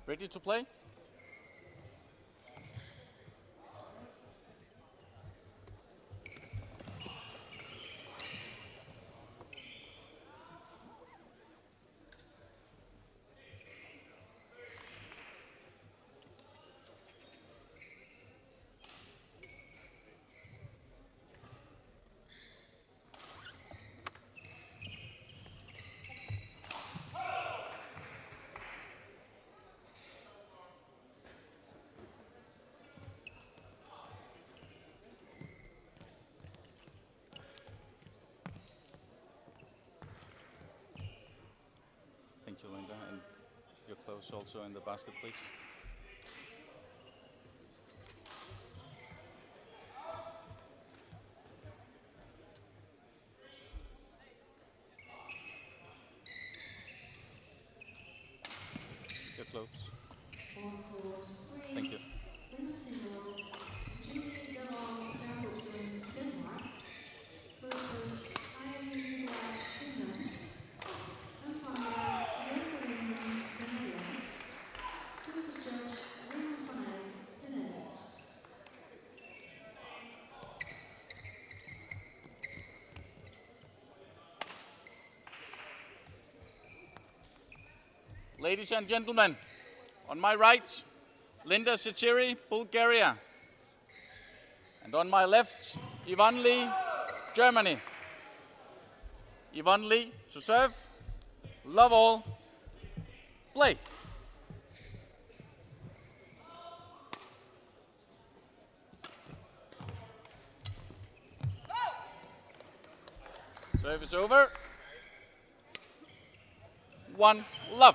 Ready to play? Thank you, Linda. And your clothes also in the basket, please. Your clothes. Thank you. Denmark versus Finland. Umpire the Netherlands. Service judge Yvonne, the Netherlands. Ladies and gentlemen, on my right, Linda Zetchiri, Bulgaria. And on my left, Yvonne, Germany. Yvonne to serve. Love all. Play. Service over. 1 love.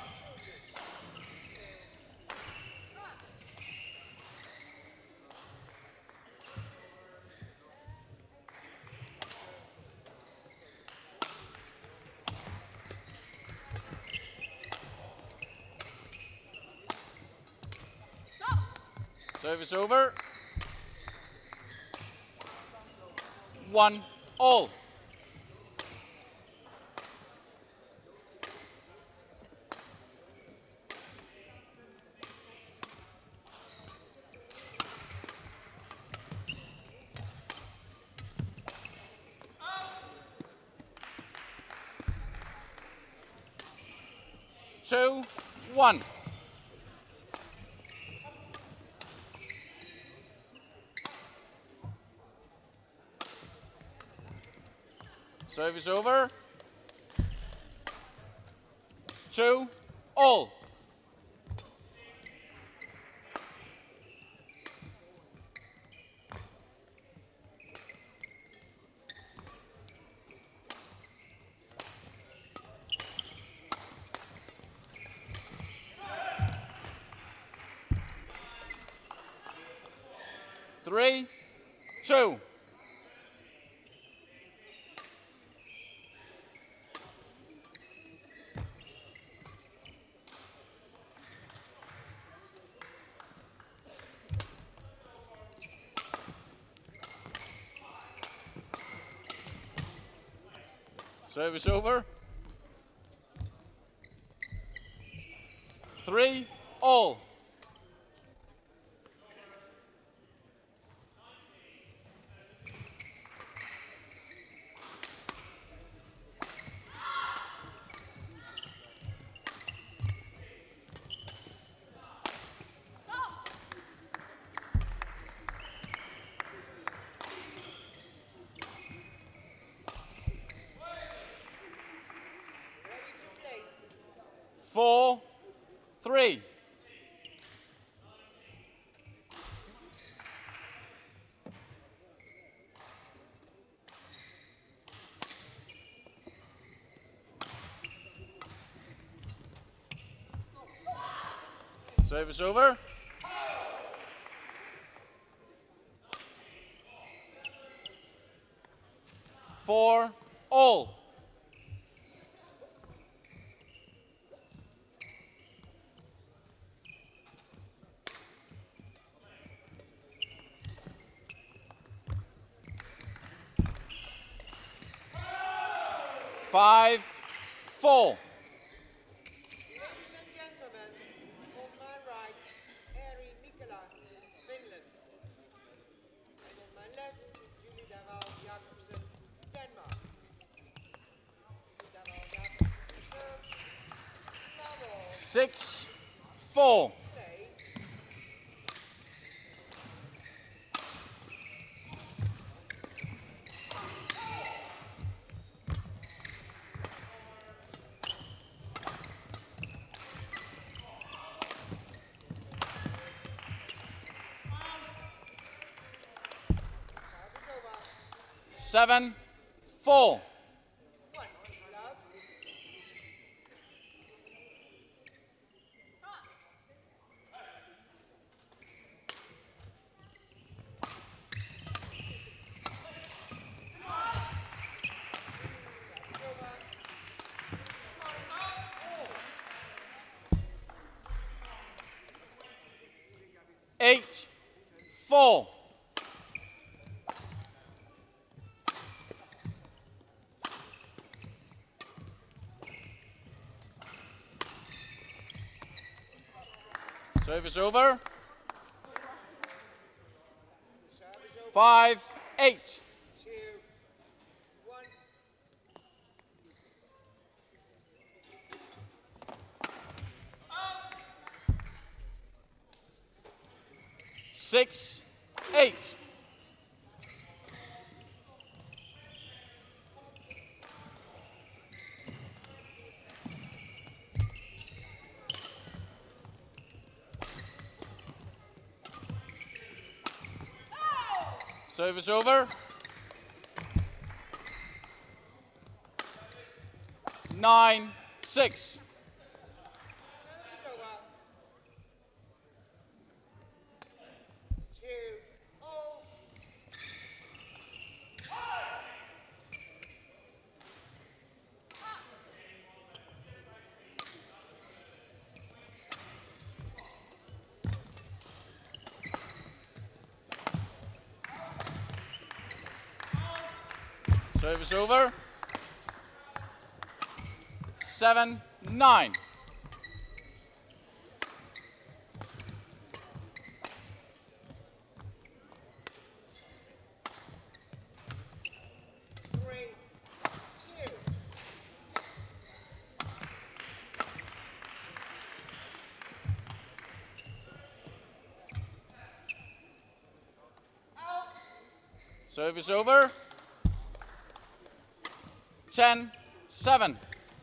Service over. 1 all. Two, 1. Service over. 2 all. Three, 2. Service over. 3 all. Four, 3. Service over. 4 all. Five, 4. Ladies and gentlemen, on my Finland. And on my left, Julie Daval Jacobsen, Denmark. Julie Daval Jacobsen, serve. 6-4. Play. Service over. 7-4. One, love. Service over. 8-4. Service over. 5-8. 2, 1. 6-8. Service over. 9-6. Service over. 2, all. Service over. 7-9. Three, 2. Service over. 10-7.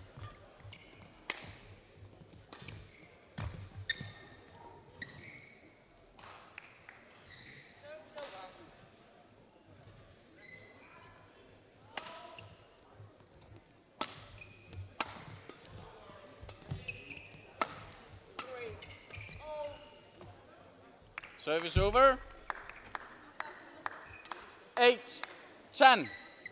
Service over. 3, all. Service over. 8-10.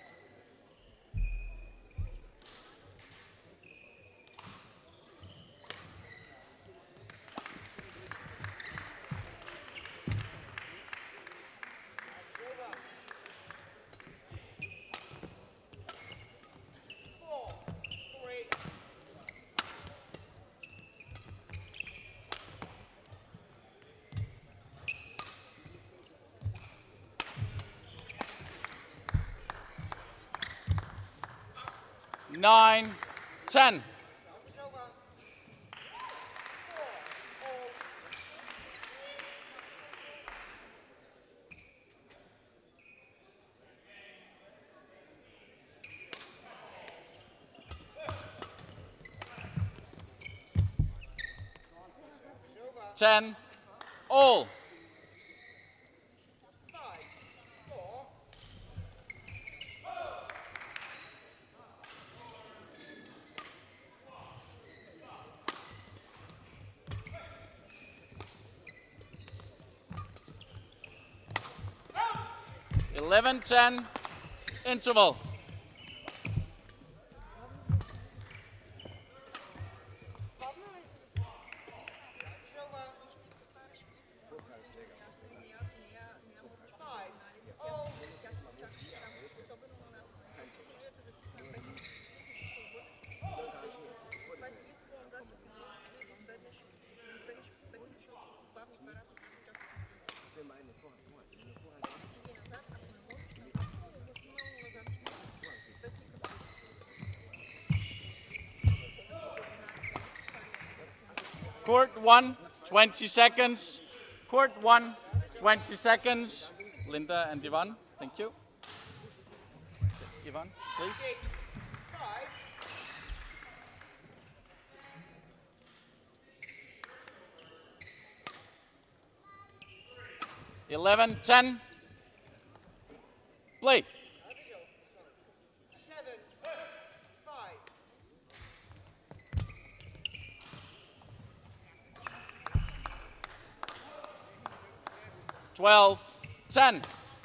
4, 3. 9-10. Service over. 4, all. 10 all. 5, 4. 11-10 interval. Court 1, 20 seconds. Court 1, 20 seconds. Linda and Yvonne, thank you. Yvonne, please. 5. 11-10. Play. 7. 5. 12-10.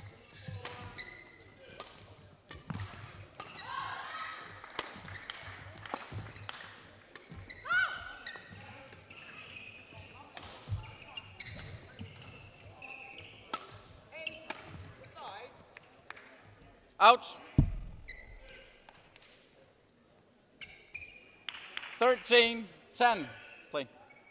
8. 5. Out. 13-10. Play.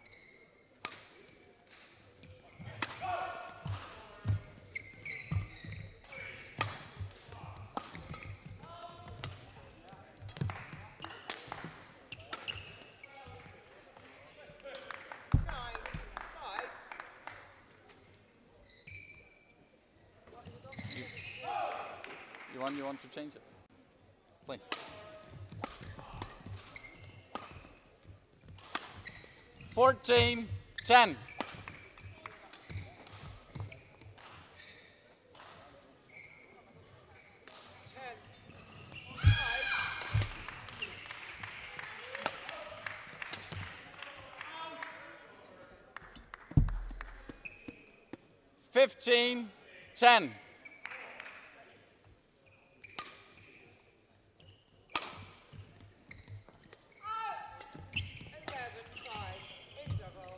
9. 5. You want to change it? Play. 14-10. 10. 5. 15-10. 11-5. Interval.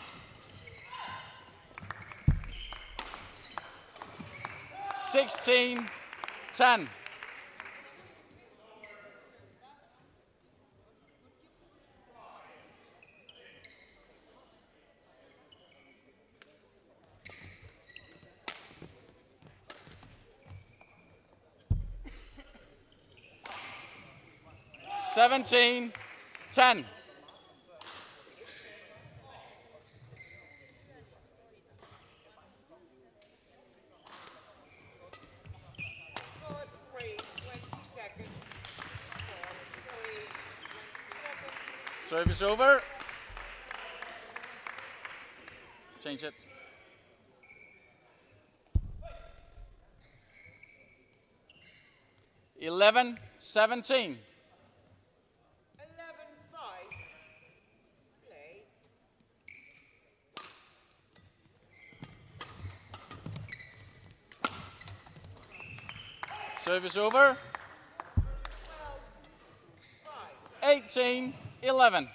16-10. 17-10. 4-3. 20 seconds. 4-3. 20 seconds. Service over. Change it. 11-17. 11-5. Play. Service over. 12-5. 18-11.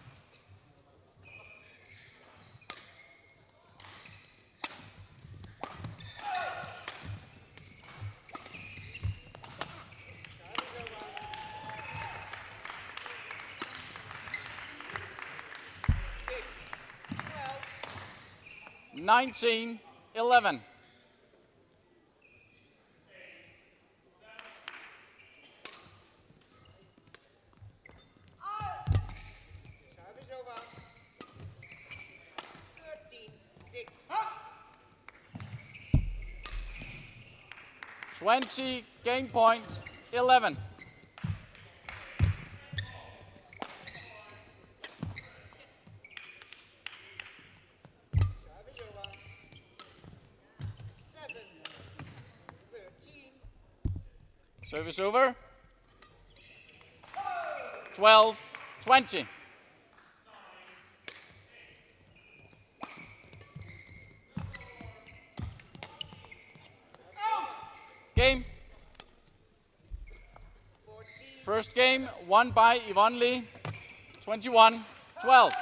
19-11. 20, game point, 11. Service over. 12, 20. Game. First game won by Yvonne Lee, 21-12.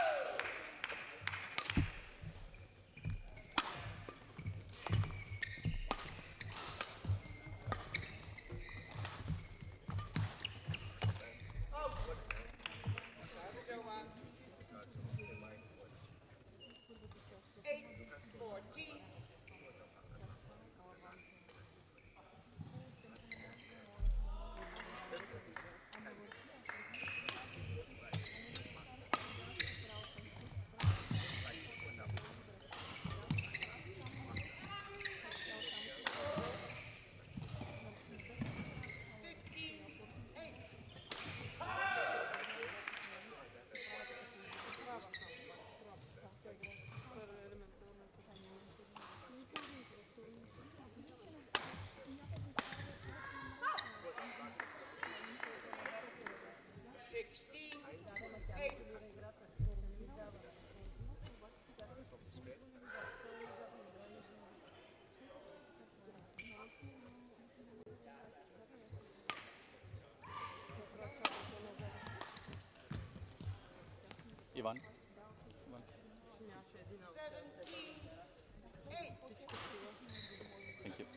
Eight. Thank you.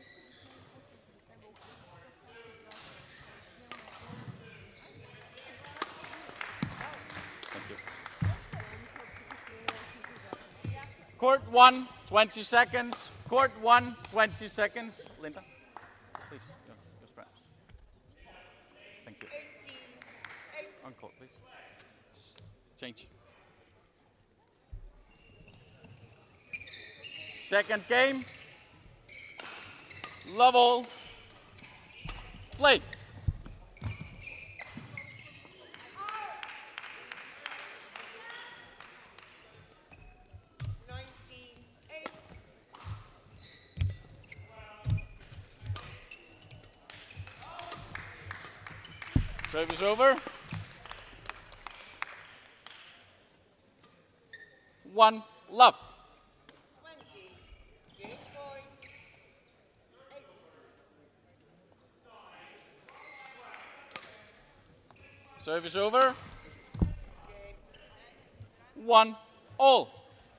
Thank you. Court 1, 20 seconds. Court 1, 20 seconds. Linda, please, your straps. Thank you. 18. On court, please. Change. Second game. Level. Play. 19. 8. Service over. 1 love. 20. Game point. 8. Service over. Game. 1 all.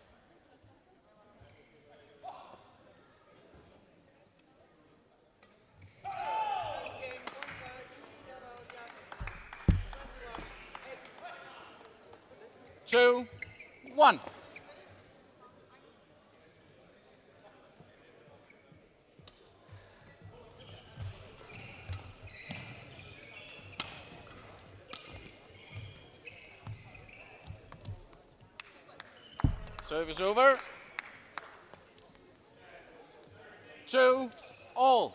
Game. 2 1. Service over. 2 all.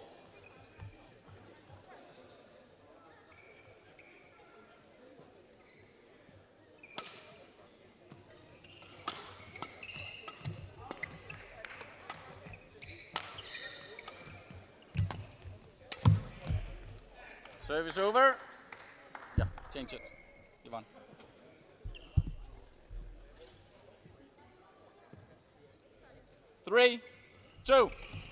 Service over. Yeah, change it. Yvonne. Three, two.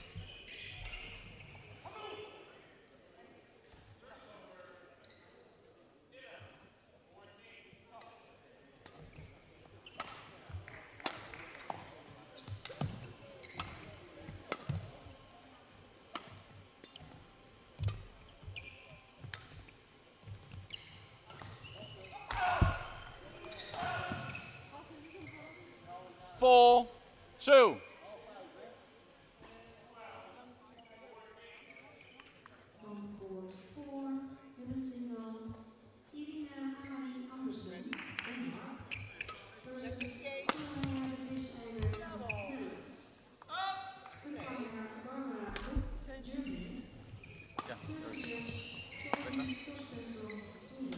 Four, two. On court 4, women's single, Andersen, Denmark, versus Soraya Viseiger, Netherlands. Umpire Barbara Hoek, Germany. Yeah, Service sorry. judge Toby Torstensson, Sweden.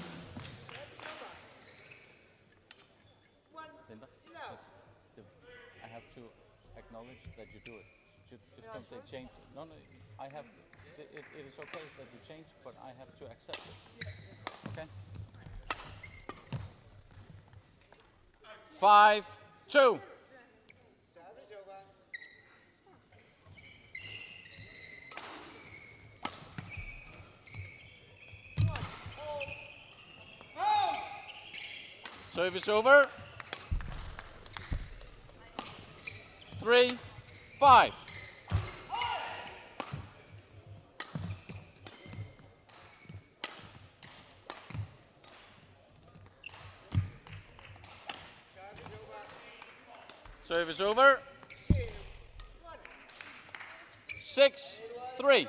Linda? No. Yes. I have to acknowledge that you do it. Just don't say change. No, I have. It is okay that you change, but I have to accept it. Okay? 5, 2. Service over. Service over. 3, 5. Service over. 2. 1. 6, 3.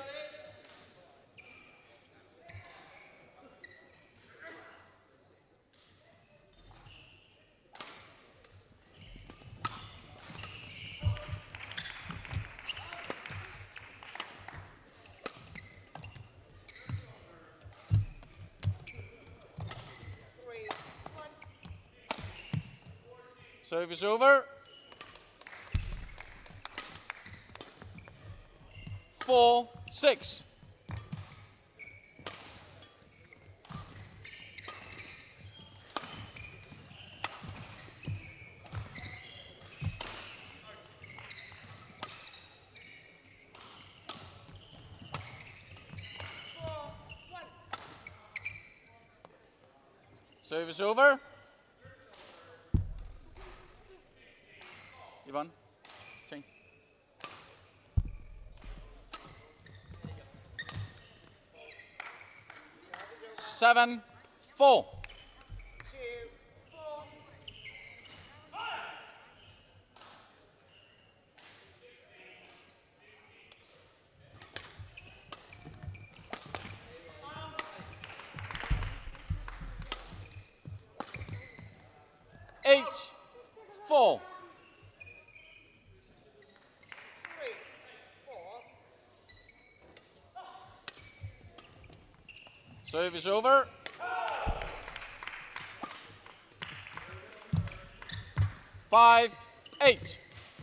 Service over. 4, 6. Service over. Yvonne, change. 7-4. 2, 4. 8-4. 3, 4. Serve is over. 5-8.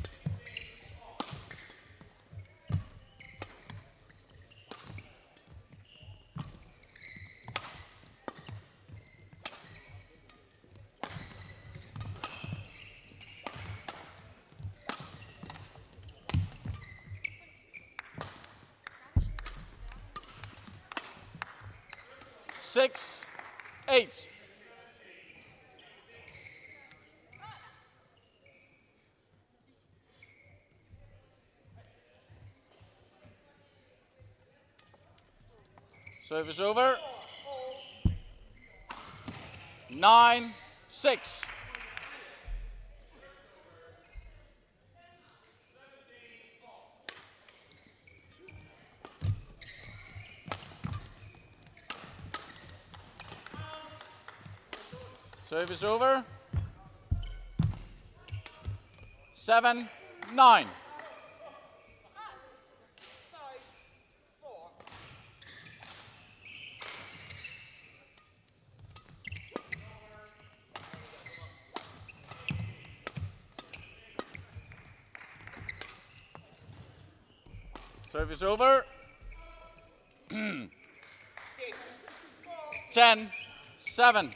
6-8. Service over. 9-6. Service over. 7-9. 5, 4. Service over. 6, 4. 10-7.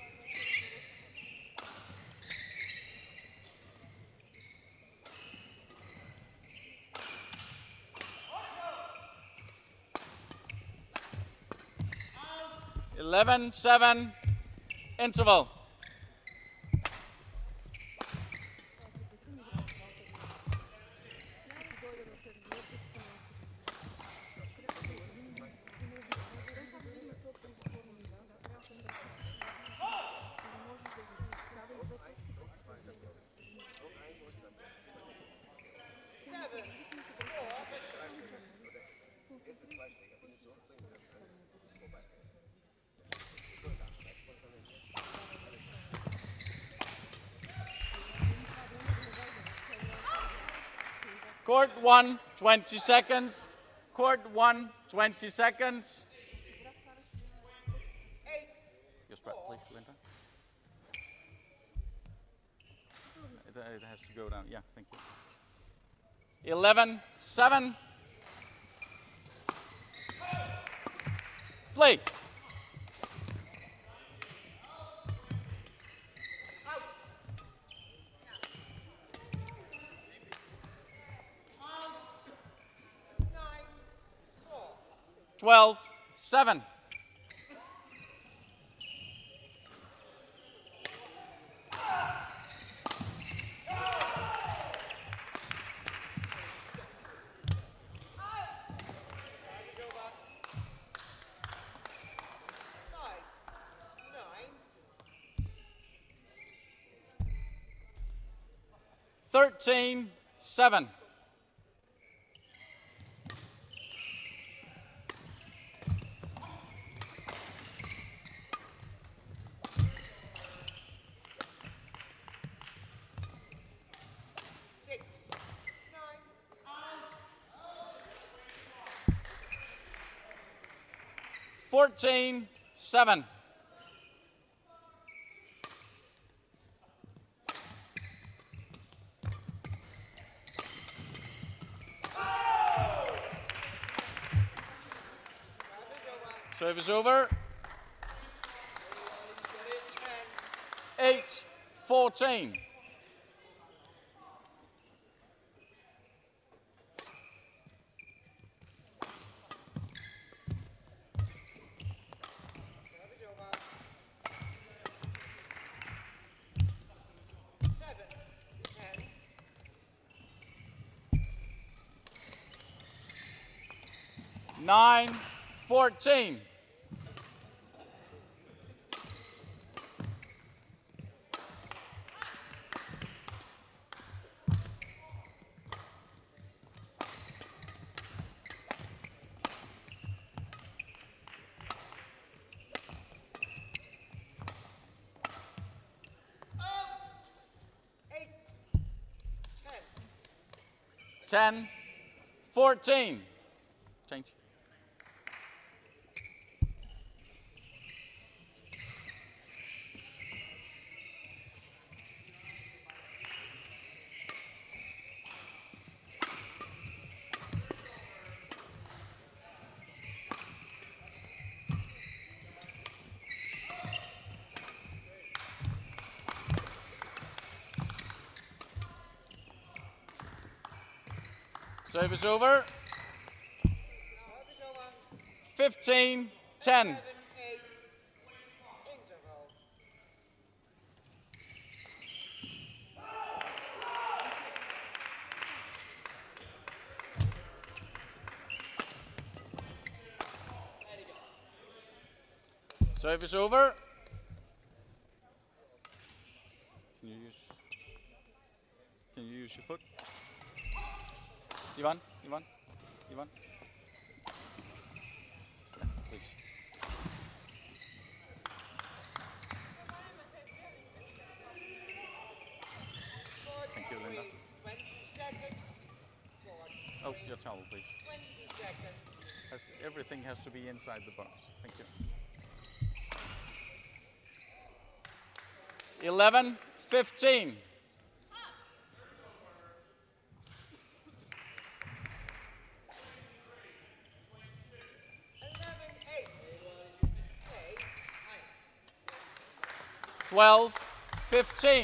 11-7. Interval. Court 1, 20 seconds. Court 1, 20 seconds. 8, Your strap, please, Linda. It has to go down. Yeah, thank you. 11-7. Play. nine, 4. 12-7. Five, 9. 13-7. 6, 9. 14-7. Service over. 8-14. 7, 10. 9-14. Eight. 10-14. Change. Service over. 15-10. 7-8. Interval. Service over. Can you use your foot? Yvonne. Please. Thank you, Linda. 20 seconds. Oh, your towel, please. 20 seconds. Everything has to be inside the box. Thank you. 11-15. 12-15.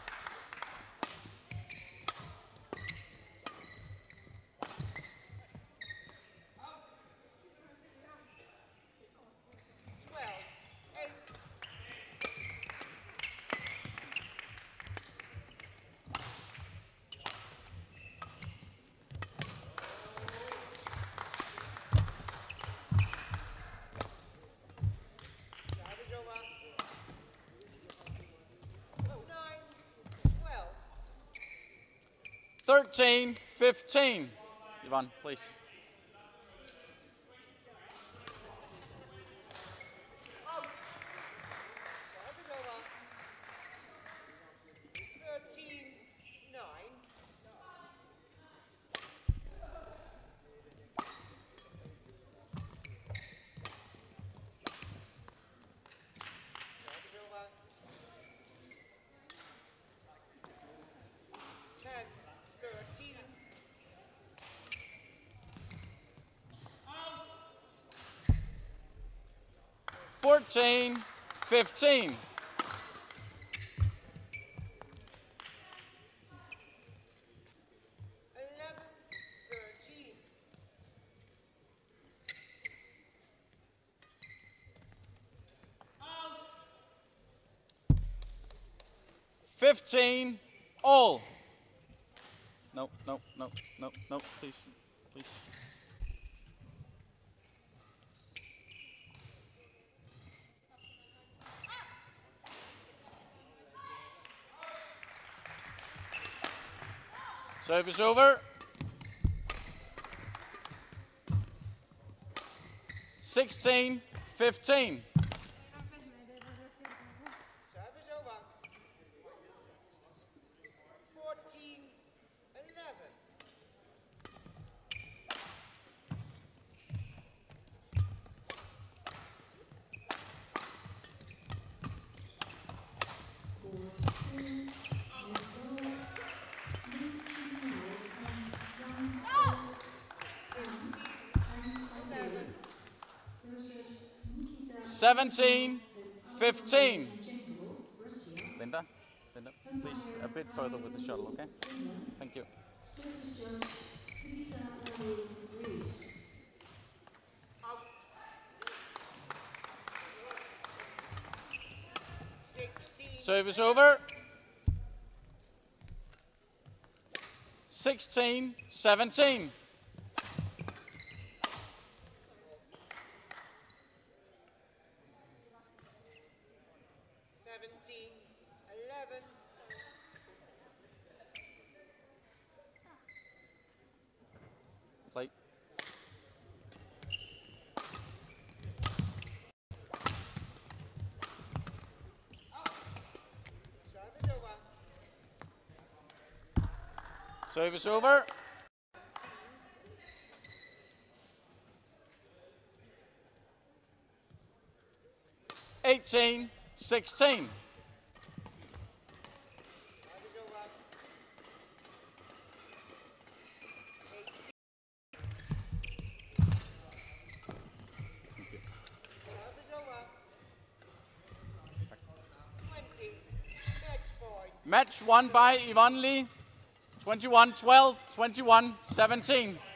13-15. Yvonne, please. Fourteen, 15. 15 all. No, please. Service over. 16-15. Service over. 14-11. 17-15. Linda, please a bit further with the shuttle, okay? Thank you. Service judge, Lisa Reese. Out. 16. Service over. 16-17. Service over. 18-16. Service over. Service over. 20. Next point. Match won by Yvonne Lee. 21-12, 21-17.